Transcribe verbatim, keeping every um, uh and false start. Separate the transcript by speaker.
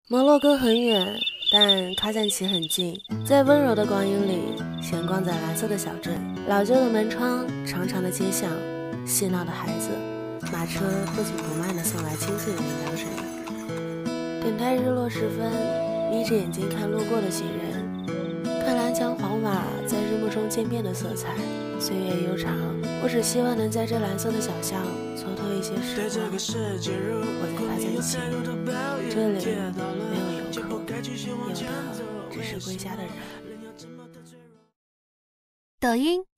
Speaker 1: 摩洛哥很远，但卡赞奇很近，在温柔的光影里闲逛在蓝色的小镇，老旧的门窗，长长的街巷，嬉闹的孩子，马车不紧不慢地送来清脆的铃铛声。等待日落时分，眯着眼睛看路过的行人，看蓝墙黄瓦在日暮中渐变的色彩。岁月悠长，我只希望能在这蓝色的小巷蹉跎一些时光。我在卡赞奇，这里没有游客，有的只是归家的人。
Speaker 2: 抖音、